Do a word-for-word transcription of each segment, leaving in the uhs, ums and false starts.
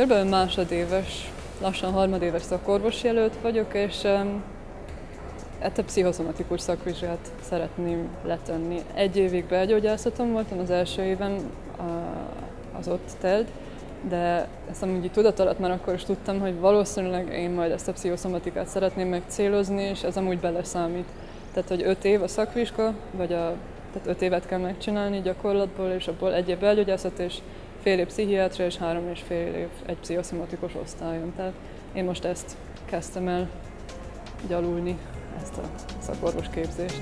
Körülbelül másodéves, lassan harmadéves szakorvos jelölt vagyok, és um, ezt a pszichoszomatikus szakvizsgát szeretném letenni. Egy évig belgyógyászaton voltam, az első éven uh, az ott telt, de ezt amúgy tudat alatt már akkor is tudtam, hogy valószínűleg én majd ezt a pszichoszomatikát szeretném megcélozni, és ez amúgy beleszámít. Tehát, hogy öt év a szakvizsga, vagy a, tehát öt évet kell megcsinálni gyakorlatból, és abból egy év belgyógyászat, és fél év pszichiátria, és három és fél év egy pszichoszomatikus osztályon. Tehát én most ezt kezdtem el gyalulni, ezt a szakorvos képzést.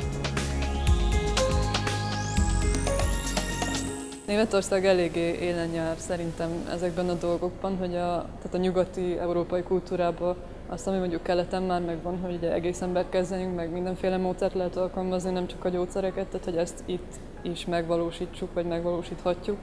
Németország eléggé élen jár szerintem ezekben a dolgokban, hogy a, tehát a nyugati európai kultúrában azt, ami mondjuk keleten már megvan, hogy ugye egész embert kezeljünk, meg mindenféle módszert lehet alkalmazni, nem csak a gyógyszereket, tehát hogy ezt itt is megvalósítsuk, vagy megvalósíthatjuk.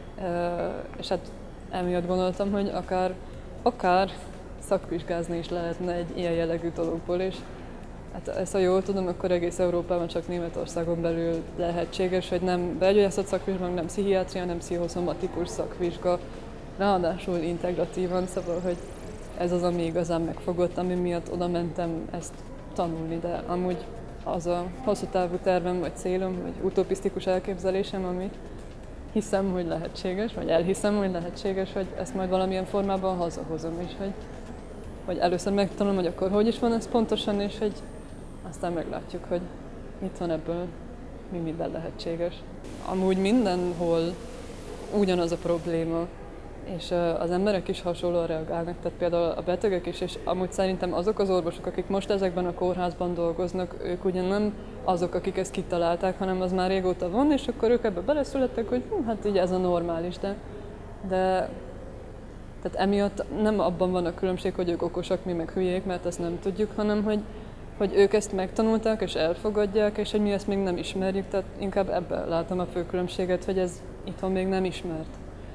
És hát emiatt gondoltam, hogy akár, akár szakvizsgázni is lehetne egy ilyen jellegű dologból, és hát ezt, ha jól tudom, akkor egész Európában csak Németországon belül lehetséges, hogy nem belgyógyászat szakvizsga, nem pszichiátria, nem pszichoszomatikus szakvizsga, ráadásul integratívan, szóval, hogy ez az, ami igazán megfogott, ami miatt oda mentem ezt tanulni, de amúgy az a hosszú távú tervem, vagy célom, vagy utopisztikus elképzelésem, amit hiszem, hogy lehetséges, vagy elhiszem, hogy lehetséges, hogy ezt majd valamilyen formában hazahozom, és hogy, hogy először megtanulom, hogy akkor hogy is van ez pontosan, és hogy aztán meglátjuk, hogy mit van ebből, mi minden lehetséges. Amúgy mindenhol ugyanaz a probléma, és az emberek is hasonlóan reagálnak, tehát például a betegek is, és amúgy szerintem azok az orvosok, akik most ezekben a kórházban dolgoznak, ők ugye nem azok, akik ezt kitalálták, hanem az már régóta van, és akkor ők ebbe beleszülettek, hogy hm, hát így ez a normális, de, de tehát emiatt nem abban van a különbség, hogy ők okosak, mi meg hülyék, mert ezt nem tudjuk, hanem hogy, hogy ők ezt megtanulták és elfogadják, és hogy mi ezt még nem ismerjük, tehát inkább ebben látom a fő különbséget, hogy ez itthon még nem ismert.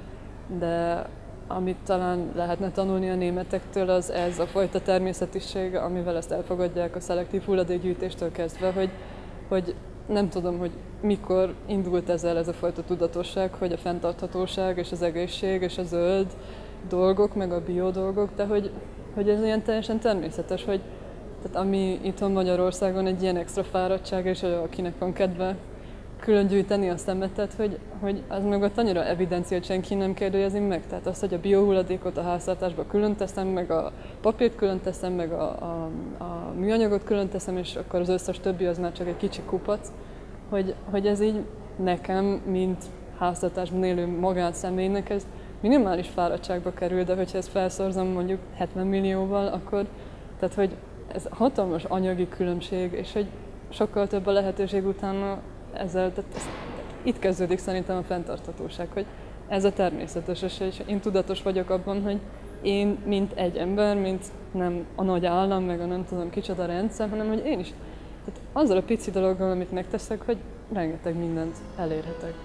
De amit talán lehetne tanulni a németektől, az ez a fajta természetiség, amivel ezt elfogadják a szelektív hulladékgyűjtéstől kezdve, hogy, hogy nem tudom, hogy mikor indult ezzel ez a fajta tudatosság, hogy a fenntarthatóság és az egészség és a zöld dolgok, meg a bio dolgok, de hogy, hogy ez ilyen teljesen természetes, hogy tehát ami itthon Magyarországon egy ilyen extra fáradtság, és akinek van kedve külön gyűjteni a szemetet, hogy, hogy az mögött annyira evidencia, hogy senki nem kérdőjezi meg. Tehát az, hogy a biohulladékot a háztartásba külön teszem, meg a papírt külön teszem, meg a, a, a műanyagot külön teszem, és akkor az összes többi az már csak egy kicsi kupac, hogy, hogy ez így nekem, mint háztartásban élő magánszemélynek ez minimális fáradtságba kerül, de hogyha ezt felszorzom mondjuk hetven millióval, akkor tehát, hogy ez hatalmas anyagi különbség, és hogy sokkal több a lehetőség utána ezzel, tehát ez, itt kezdődik szerintem a fenntarthatóság, hogy ez a természetes, és én tudatos vagyok abban, hogy én, mint egy ember, mint nem a nagy állam, meg a nem tudom kicsoda rendszer, hanem hogy én is, tehát azzal a pici dologgal, amit megteszek, hogy rengeteg mindent elérhetek.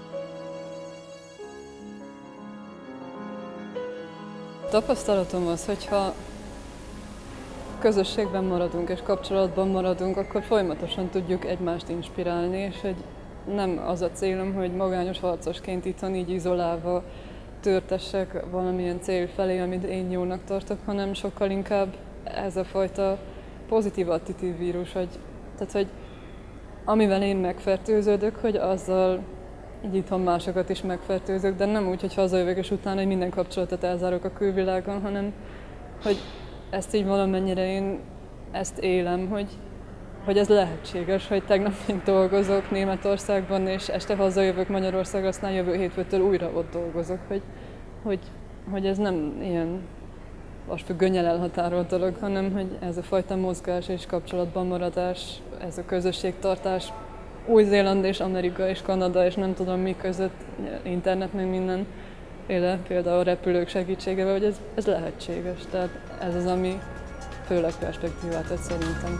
Tapasztalatom az, hogyha közösségben maradunk és kapcsolatban maradunk, akkor folyamatosan tudjuk egymást inspirálni, és hogy nem az a célom, hogy magányos harcosként itthon így izolálva törtessek valamilyen cél felé, amit én jónak tartok, hanem sokkal inkább ez a fajta pozitív attitűd vírus, hogy, tehát, hogy amivel én megfertőződök, hogy azzal így itthon másokat is megfertőzök, de nem úgy, hogy hazajövök és utána hogy minden kapcsolatot elzárok a külvilágon, hanem hogy ezt így valamennyire én ezt élem, hogy, hogy ez lehetséges, hogy tegnap még dolgozok Németországban, és este hazajövök Magyarországra, aztán jövő hétfőtől újra ott dolgozok, hogy, hogy, hogy ez nem ilyen vaskos gönnyel elhatárolt dolog, hanem hogy ez a fajta mozgás és kapcsolatban maradás, ez a közösségtartás Új-Zéland és Amerika és Kanada és nem tudom mi között, internet meg minden, éle, például a repülők segítségével, hogy ez, ez lehetséges. Tehát ez az, ami főleg perspektívát ad szerintem.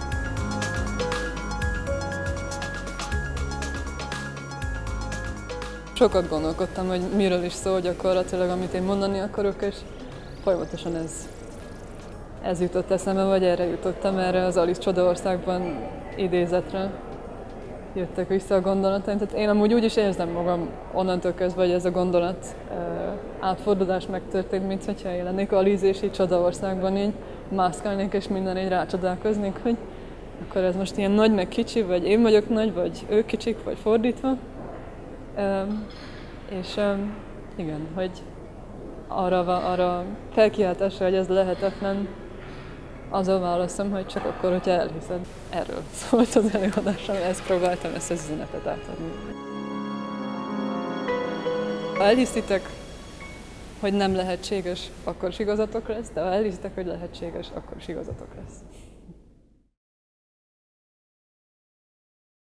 Sokat gondolkodtam, hogy miről is szól gyakorlatilag, amit én mondani akarok, és folyamatosan ez, ez jutott eszembe, vagy erre jutottam, erre az Alice Csodaországban idézetre. jöttek vissza a gondolataim. Tehát én amúgy úgy is érzem magam onnantól kezdve, hogy ez a gondolat átfordulás megtörtént, mint hogyha én lennék Alice és így Csodaországban így mászkálnék és minden így rácsodálkoznék, hogy akkor ez most ilyen nagy meg kicsi, vagy én vagyok nagy, vagy ők kicsik, vagy fordítva. Um, és um, igen, hogy arra, arra felkiáltásra, hogy ez lehetetlen, az a válaszom, hogy csak akkor, hogyha elhiszed. Erről szólt az előadásom, ezt próbáltam, ezt az üzenetet átadni. Ha elhiszitek, hogy nem lehetséges, akkor is igazatok lesz, de ha elhiszitek, hogy lehetséges, akkor is igazatok lesz.